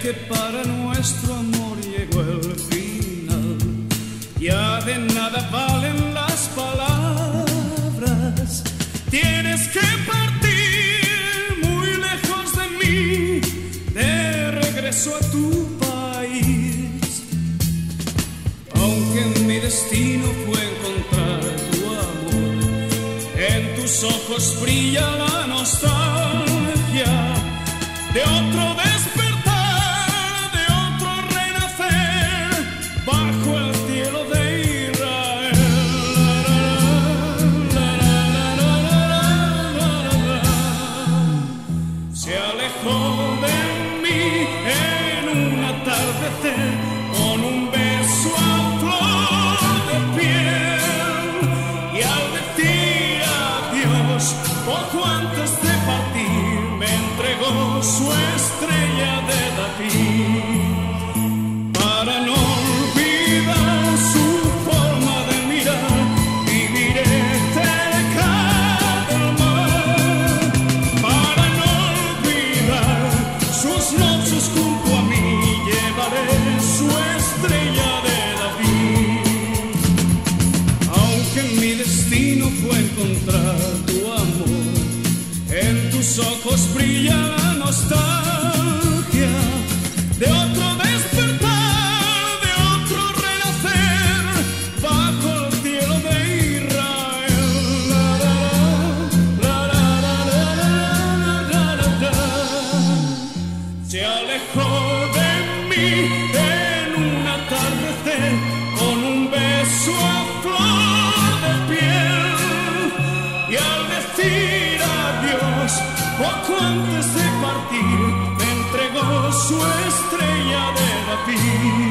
que para nuestro amor llegó el final. Ya de nada valen las palabras. Tienes que partir muy lejos de mí, de regreso a tu país. Aunque mi destino fue encontrar tu amor, en tus ojos brilla la nostalgia de otro despertar, de otro renacer bajo el cielo de Israel. Se alejó de mí en un atardecer con un beso a flor de piel, y al decir adiós poco antes de partir me entregó su estrella de David. Para no olvidar su forma de mirar, viviré cerca del mar. Para no olvidar sus noches junto a mí, llevaré su estrella de David. Aunque mi destino fue encontrar tu amor, en tus ojos brilla la nostalgia de otro despertar, de otro renacer bajo el cielo de Israel. Se alejó de mí en un atardecer con un beso a flor de piel, y al decir adiós poco antes de partir me entregó su estrella de David.